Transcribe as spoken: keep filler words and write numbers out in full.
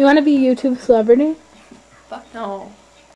want to be a YouTube celebrity? Fuck no.